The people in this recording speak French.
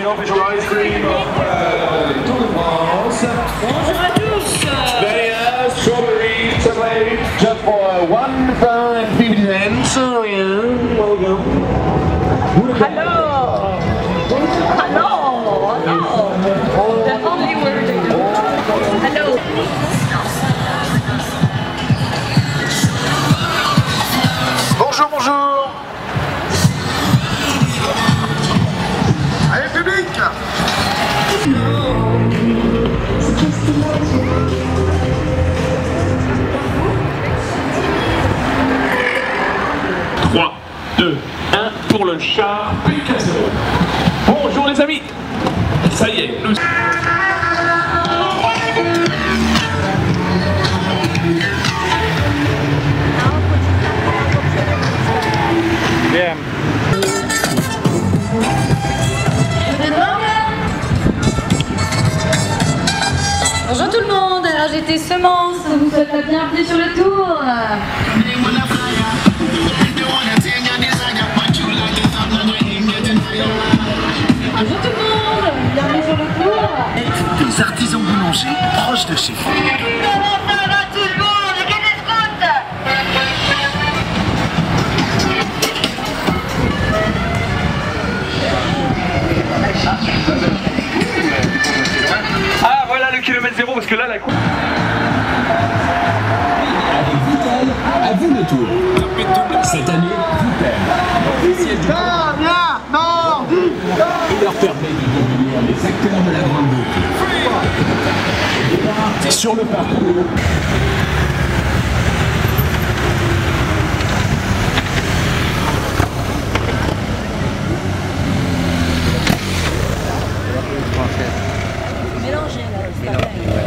official ice cream of Tour de France. Bonjour à tous. Vanilla, strawberry, chocolate, just for 1.50 cents. So yeah, welcome. Hello. Hello. Hello. The only word I know. Hello. Bonjour, bonjour. Allez, public. 3, 2, 1 pour le char Picasso. Bonjour les amis. Ça y est, nous... Bien. Bonjour tout le monde, alors j'étais Semence, on vous souhaite la bienvenue sur le tour. Bonjour tout le monde, bienvenue sur le tour. Des artisans boulangers proches de chez vous. Ah voilà le kilomètre zéro parce que là la course... Avec Vitel, à vous le tour. Cette année, Vitel, il leur permet de devenir les acteurs de la grande boucle. Sur le parcours, Mélangez là, c'est pas vrai.